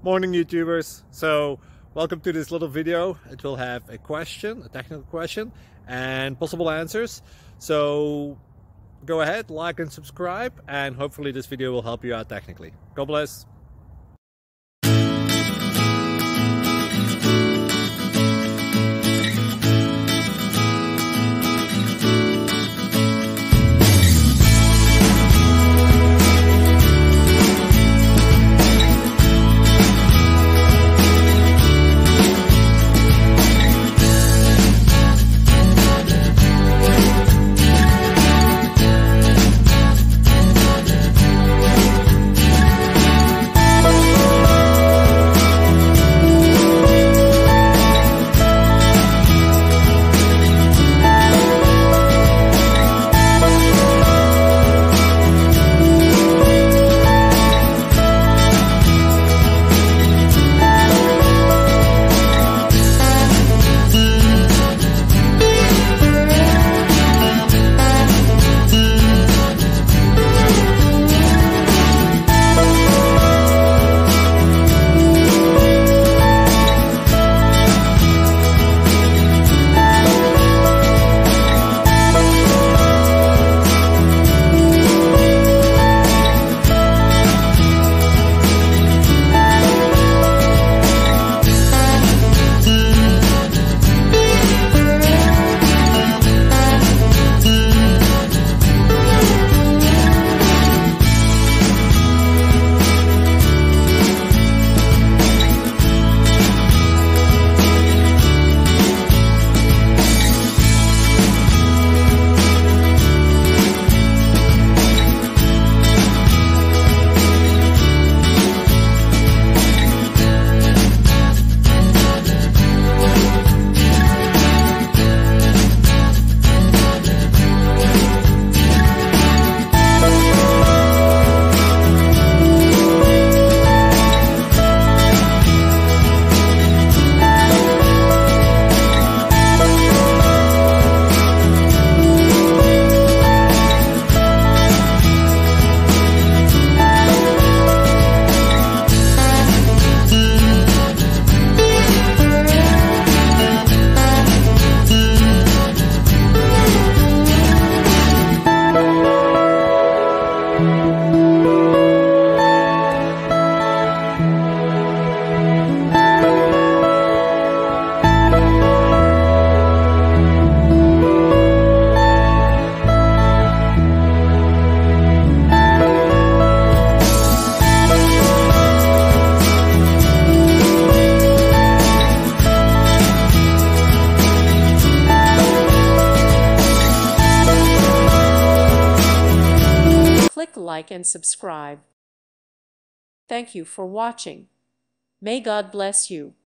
Morning YouTubers. So welcome to this little video. It will have a question, a technical question, and possible answers. So go ahead, like and subscribe, and hopefully this video will help you out technically. God bless. Click like and subscribe. Thank you for watching. May God bless you.